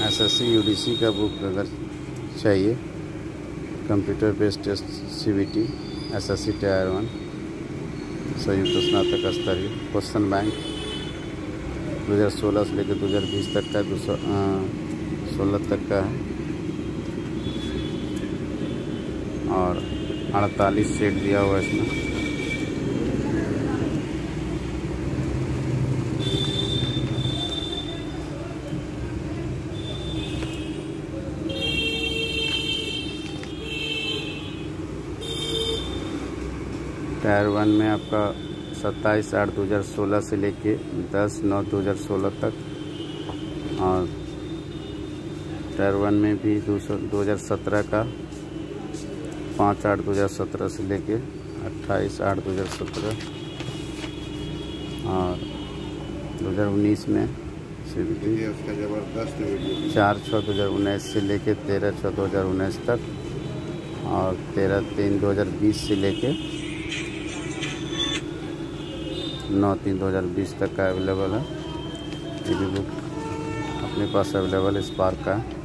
SSC UDC का book अगर चाहिए, computer based test CBT SSC tier 1 संयुक्त स्नातक स्तरीय क्वेश्चन बैंक 2016 से लेकर 2020 तक का 216 तक का है और 48 सेट दिया हुआ है इसमें। टायर 1 में आपका 27/8/2016 से लेके 10/9/2016 तक और टायर 1 में भी 2017 का 5/8/2017 से लेके 28/8/2017 और 2019 में उसका जबरदस्त वीडियो 4/6/2019 से लेके 13/6/2019 तक और 13/3/2020 से लेके 9/3/2020 तक का अवेलेबल है। ये भी बुक अपने पास अवेलेबल स्पार्क का है।